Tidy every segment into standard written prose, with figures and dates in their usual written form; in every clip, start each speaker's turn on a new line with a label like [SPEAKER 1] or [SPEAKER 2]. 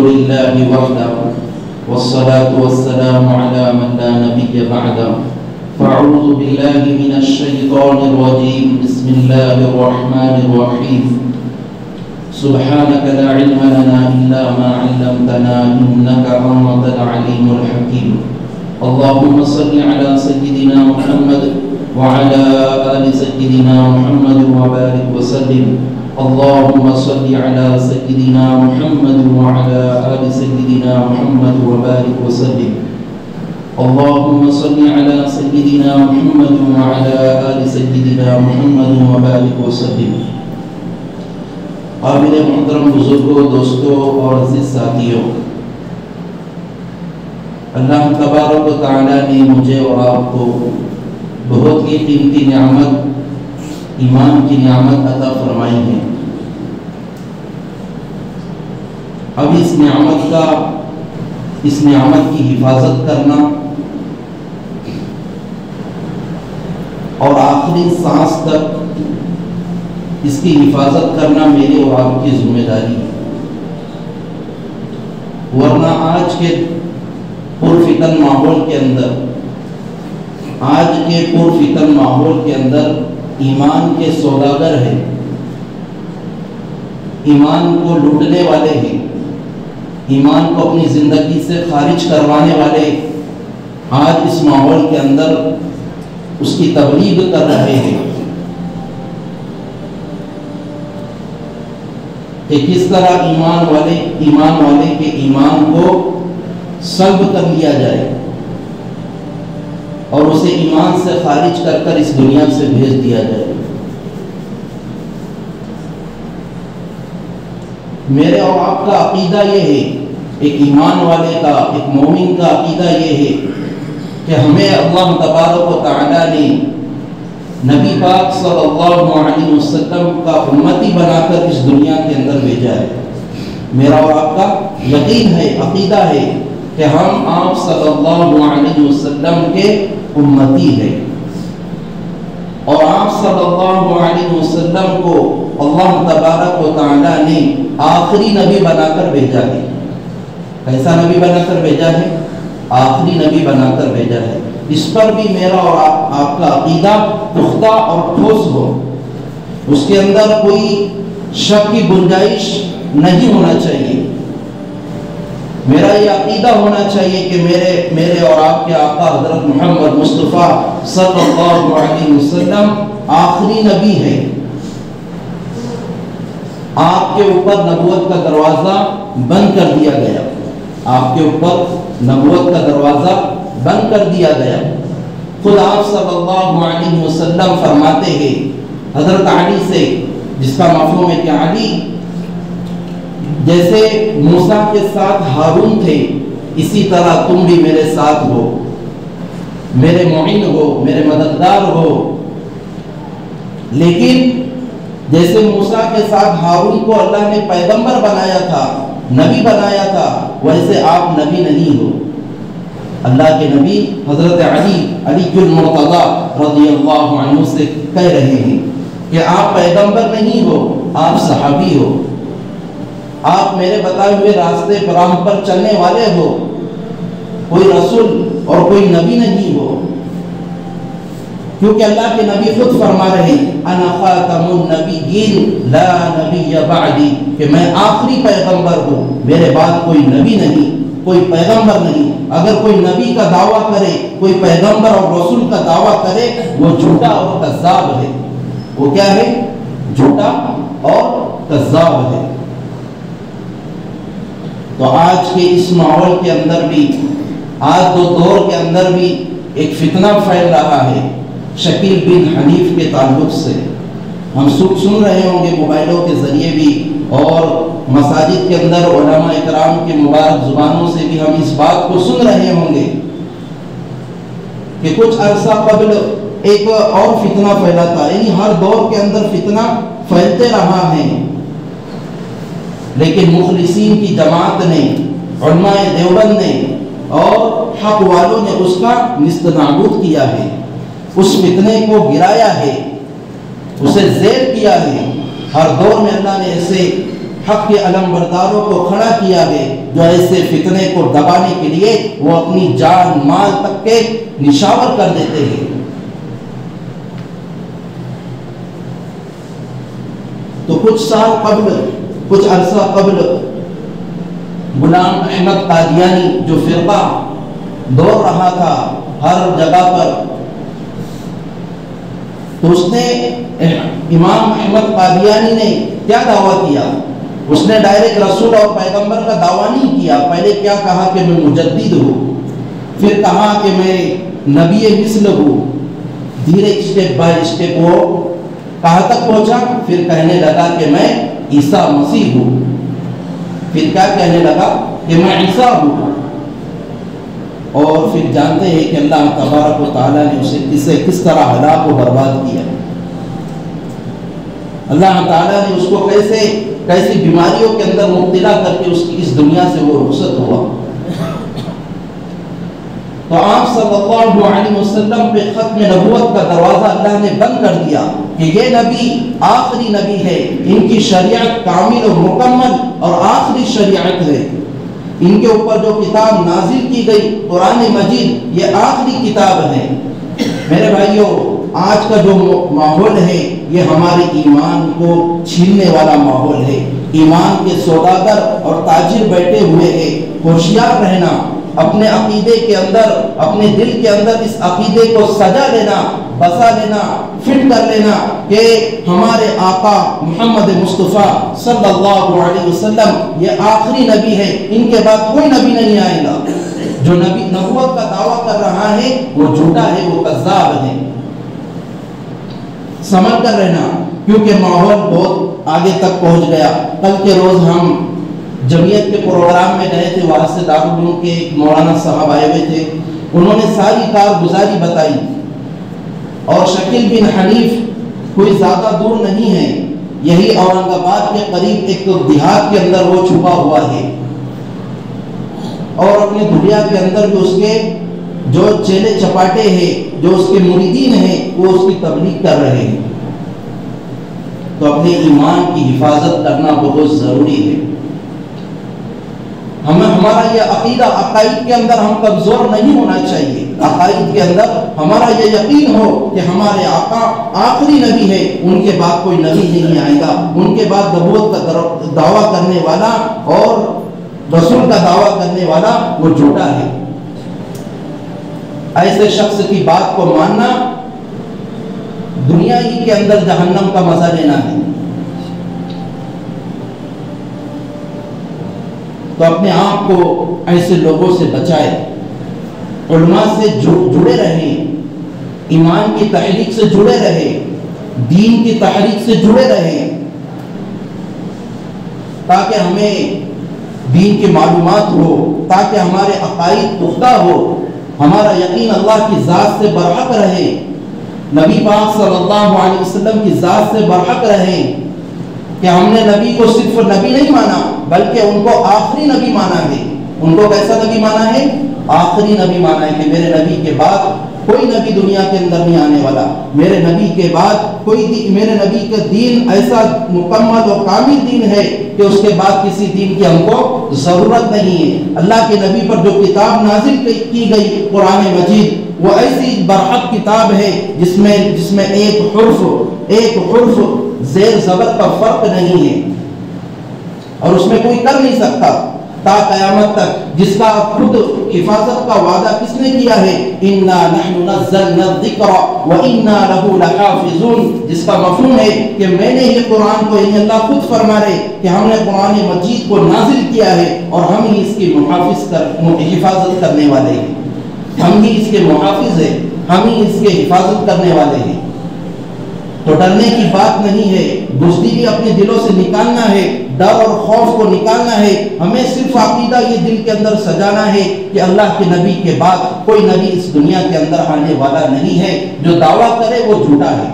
[SPEAKER 1] لله وحده والصلاة والسلام على من لا نبي بعده فأعوذ بالله من الشيطان الرجيم بسم الله الرحمن الرحيم سبحانك لا علم لنا إلا ما علمتنا إنك أنت العليم الحكيم اللهم صل على سيدنا محمد وعلى آل سيدنا محمد وبارك وسلم اللهم صل على سيدنا محمد وعلى آل سيدنا محمد وبارك وسلم اللهم صل على سيدنا محمد وعلى آل سيدنا محمد وبارك وسلم قابل محترم بزرگوں دوستوں اور عزیز ساتھیوں، اللہ تبارک و تعالی نے مجھے اور آپ کو بہت ہی قیمتی نعمت ایمان کی نعمت عطا فرمائی ہے۔ اب اس نعمت کی حفاظت کرنا اور آخری سانس تک اس کی حفاظت کرنا میرے اور آپ کی ذمہ داری ہے، ورنہ آج کے پرفتن ماحول کے اندر ایمان کے سوداگر ہیں، ایمان کو لوٹنے والے ہیں، ایمان کو اپنی زندگی سے خارج کروانے والے آج اس ماحول کے اندر اس کی تبلیغ کر رہے ہیں کہ کس طرح ایمان والے کے ایمان کو سلب کر لیا جائے اور اسے ایمان سے خارج کر کر اس دنیا سے بھیج دیا جائے۔ میرے اور آپ کا عقیدہ یہ ہے، ایک ایمان والے کا، ایک مومن کا عقیدہ یہ ہے کہ ہمیں اللہ تبارک و تعالی نے نبی پاک صلی اللہ علیہ وسلم کا امتی بنا کر اس دنیا کے اندر بھیجا ہے۔ میرا اور آپ کا یقین ہے، عقیدہ ہے کہ ہم آپ صلی اللہ علیہ وسلم کے امتی ہیں، اور آپ صلی اللہ علیہ وسلم کو اللہ تبارک و تعالی نے آخری نبی بنا کر بھیجا ہے۔ کیسا نبی بنا کر بھیجا ہے؟ آخری نبی بنا کر بھیجا ہے۔ اس پر بھی میرا اور آپ کا عقیدہ پختہ اور ٹھوس ہو، اس کے اندر کوئی شک کی گنجائش نہیں ہونا چاہیے۔ میرا یہ عقیدہ ہونا چاہیے کہ میرے اور آپ کے آقا حضرت محمد مصطفیٰ صلی اللہ علیہ وسلم آخری نبی ہے۔ آپ کے اوپر نبوت کا دروازہ بند کر دیا گیا، آپ کے اوپر نبوت کا دروازہ بند کر دیا گیا۔ خود آپ صلی اللہ علیہ وسلم فرماتے ہیں حضرت علی سے، جس کا مفہوم ہے کہ علی جیسے موسیٰ کے ساتھ ہارون تھے، اسی طرح تم بھی میرے ساتھ ہو، میرے معین ہو، میرے مددگار ہو۔ لیکن جیسے موسیٰ کے ساتھ ہارون کو اللہ نے پیغمبر بنایا تھا، نبی بنایا تھا، ویسے آپ نبی نہیں ہو۔ اللہ کے نبی حضرت علی المرتضی رضی اللہ عنہ سے کہہ رہے ہیں کہ آپ پیغمبر نہیں ہو، آپ صحابی ہو، آپ میرے بتائے ہوئے راستے راہ پر چلنے والے ہو، کوئی رسول اور کوئی نبی نہیں ہو۔ کیونکہ اللہ کے نبی خود فرما رہے ہیں انا خاتم النبیین لا نبی بعدی، کہ میں آخری پیغمبر ہوں، میرے بعد کوئی نبی نہیں، کوئی پیغمبر نہیں۔ اگر کوئی نبی کا دعویٰ کرے، کوئی پیغمبر اور رسول کا دعویٰ کرے، وہ جھوٹا اور کذاب ہے۔ وہ کیا ہے؟ جھوٹا اور کذاب ہے۔ تو آج کے اس ماحول کے اندر بھی، آج دور کے اندر بھی ایک فتنہ پھیل رہا ہے شکیل بن حنیف کے تعلق سے۔ ہم سن رہے ہوں گے موبائلوں کے ذریعے بھی، اور مساجد کے اندر علماء اکرام کے مبارک زبانوں سے بھی ہم اس بات کو سن رہے ہوں گے کہ کچھ عرصہ قبل ایک اور فتنہ پھیلا تھا، یعنی ہر دور کے اندر فتنہ پھیلتے رہا ہے، لیکن مخلصین کی جماعت نے، علماء دیوبند نے اور حق والوں نے اس کا نیست نابود کیا ہے، اس فتنے کو گرایا ہے، اسے زیر کیا ہے۔ ہر دور میں اللہ نے ایسے حق کے علم برداروں کو کھڑا کیا ہے جو ایسے فتنے کو دبانے کے لیے وہ اپنی جان مال تک کے نشاور کر دیتے ہیں۔ تو کچھ سال قبل، کچھ عرصہ قبل غلام احمد قادیانی جو فرقہ دوڑ رہا تھا ہر جگہ پر، تو اس نے امام احمد قادیانی نے کیا دعویٰ کیا؟ اس نے ڈائریکٹ رسول اور پیغمبر کا دعویٰ نہیں کیا۔ پہلے کیا کہا کہ میں مجدد ہوں، پھر کہا کہ میں نبی مثل ہوں، دھیرے اسٹیپ بائی اسٹیپ وہ کہاں تک پہنچا؟ پھر کہنے لگا کہ میں عیسیٰ مسیح ہوں۔ پھر کیا کہنے لگا؟ کہ میں عیسیٰ ہوں۔ اور پھر جانتے ہیں کہ اللہ تبارک و تعالیٰ نے اسے کس طرح ہلاک و برباد کیا۔ اللہ تعالیٰ نے اس کو کیسی بیماریوں کے اندر مبتلا کر کے اس دنیا سے وہ رخصت ہوا۔ تو آپ صلی اللہ علیہ وسلم پہ ختم نبوت کا دروازہ اللہ نے بند کر دیا کہ یہ نبی آخری نبی ہے، ان کی شریعت کامل و مکمل اور آخری شریعت ہے، ان کے اوپر جو کتاب نازل کی گئی قرآن مجید یہ آخری کتاب ہے۔ میرے بھائیوں، آج کا جو ماحول ہے یہ ہمارے ایمان کو چھیننے والا ماحول ہے۔ ایمان کے سوداگر اور تاجر بیٹھے ہوئے ہیں۔ ہوشیار رہنا، اپنے عقیدے کے اندر، اپنے دل کے اندر اس عقیدے کو سجا لینا، بسا لینا، فٹ کر لینا کہ ہمارے آقا محمد مصطفیٰ صلی اللہ علیہ وسلم یہ آخری نبی ہے، ان کے بعد کوئی نبی نہیں آئے گا۔ جو نبی نبوت کا دعویٰ کر رہا ہے وہ جھوٹا ہے، وہ کذاب ہے۔ سمجھ کر رہنا، کیونکہ ماحول بہت آگے تک پہنچ گیا۔ کل کے روز ہم جمعیت کے پروگرام میں گئے تھے، وہاں سے دارالعلوم کے مولانا صاحب آئے ہوئے تھے، انہوں نے ساری کارگزاری بتائی، اور شکیل بن حنیف کوئی زیادہ دور نہیں ہے، یہی اورنگ آباد کے قریب ایک دیہات کے اندر وہ چھپا ہوا ہے، اور اپنے دنیا کے اندر بھی اس کے جو چیلے چپاٹے ہیں، جو اس کے مریدین ہیں، وہ اس کی تبلیغ کر رہے ہیں۔ تو اپنے ایمان کی حفاظت کرنا بہت ضروری ہے۔ ہمارا یہ عقیدہ، عقائد کے اندر ہم کمزور نہیں ہونا چاہیے۔ عقائد کے اندر ہمارا یہ یقین ہو کہ ہمارے آقا آخری نبی ہے، ان کے بعد کوئی نبی نہیں آئے گا، ان کے بعد نبوت کا دعویٰ کرنے والا اور رسول کا دعویٰ کرنے والا وہ جھوٹا ہے۔ ایسے شخص کی بات کو ماننا دنیا ہی کے اندر جہنم کا مزہ لینا ہے۔ تو اپنے آپ کو ایسے لوگوں سے بچائے، علماء سے جڑے رہیں، ایمان کی تحریک سے جڑے رہیں، دین کی تحریک سے جڑے رہیں، تاکہ ہمیں دین کی معلومات ہو، تاکہ ہمارے عقائد پختہ ہو، ہمارا یقین اللہ کی ذات سے برحق رہے، نبی پاک صلی اللہ علیہ وسلم کی ذات سے برحق رہے، کہ ہم نے نبی کو صرف نبی نہیں مانا بلکہ ان کو آخری نبی مانا ہے۔ ان کو کیسا نبی مانا ہے؟ آخری نبی مانا ہے، کہ میرے نبی کے بعد کوئی نبی دنیا کے اندر نہیں آنے والا، میرے نبی کے بعد میرے نبی کا دین ایسا مکمل اور کامل دین ہے کہ اس کے بعد کسی دین کی ہم کو ضرورت نہیں ہے۔ اللہ کے نبی پر جو کتاب نازل کی گئی قرآن مجید، وہ ایسی برحق کتاب ہے جس میں ایک حرف زیر زبر کا فرق نہیں ہے، اور اس میں کوئی کر نہیں سکتا تا قیامت تک، جس کا خود حفاظت کا وعدہ کس نے کیا ہے؟ اِنَّا نَحْنُ نَزَّلْنَا الذِّكْرَ وَإِنَّا لَهُ لَحَافِظُونَ، جس کا مفہوم ہے کہ میں نے یہ قرآن کو، یعنی اللہ خود فرما رہے کہ ہم نے قرآن مجید کو نازل کیا ہے اور ہم ہی اس کی حفاظت کرنے والے ہیں، ہم ہی اس کے محافظ ہیں، ہم ہی اس کے حفاظت کرنے والے ہیں۔ تو ڈرنے کی بات نہیں ہے، بزدلی اپنے دلوں سے نکالنا ہے، ڈر اور خوف کو نکالنا ہے۔ ہمیں صرف عقیدہ یہ دل کے اندر سجانا ہے کہ اللہ کے نبی کے بعد کوئی نبی اس دنیا کے اندر آنے والا نہیں ہے، جو دعویٰ کرے وہ جھوٹا ہے،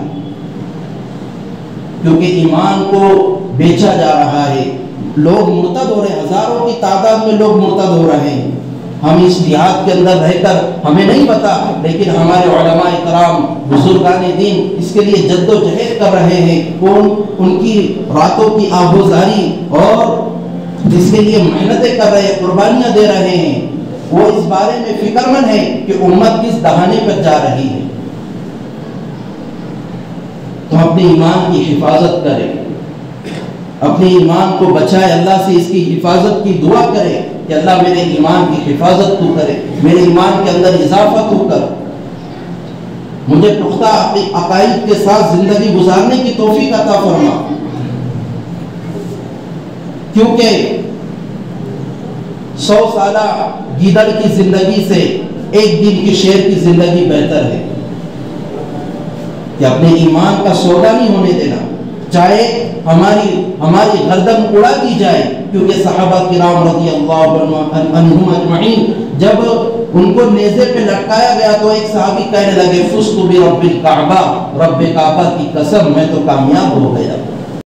[SPEAKER 1] کیونکہ ایمان کو بیچا جا رہا ہے، لوگ مرتد ہو رہے ہیں، ہزاروں کی تعداد میں لوگ مرتد ہو رہے ہیں۔ ہم اس دیہات کے اندر رہ کر ہمیں نہیں پتا، لیکن ہمارے علماء کرام بزرگان دین اس کے لیے جد و جہد کر رہے ہیں، ان کی راتوں کی آہوزاری اور جس کے لیے محنتیں کر رہے ہیں، قربانیاں دے رہے ہیں، وہ اس بارے میں فکر مند ہے کہ امت کس دہانے پر جا رہی ہے۔ تو اپنے ایمان کی حفاظت کریں، اپنے ایمان کو بچائے، اللہ سے اس کی حفاظت کی دعا کرے کہ اللہ میرے ایمان کی حفاظت تو کرے، میرے ایمان کے اندر اضافہ تو کر، مجھے پختہ عقائد کے ساتھ زندگی گزارنے کی توفیق عطا فرما، کیونکہ 100 سالہ گیدڑ کی زندگی سے ایک دن کی شیر کی زندگی بہتر ہے، کہ اپنے ایمان کا سودا نہیں ہونے دینا، چاہے ہماری گردن اڑا دی جائے، کیونکہ صحابہ کرام رضی اللہ عنہم اجمعین جب ان کو نیزے پہ لٹکایا گیا تو ایک صحابی کہنے لگے فزت برب الکعبہ، رب کعبہ کی قسم میں تو کامیاب ہو گیا۔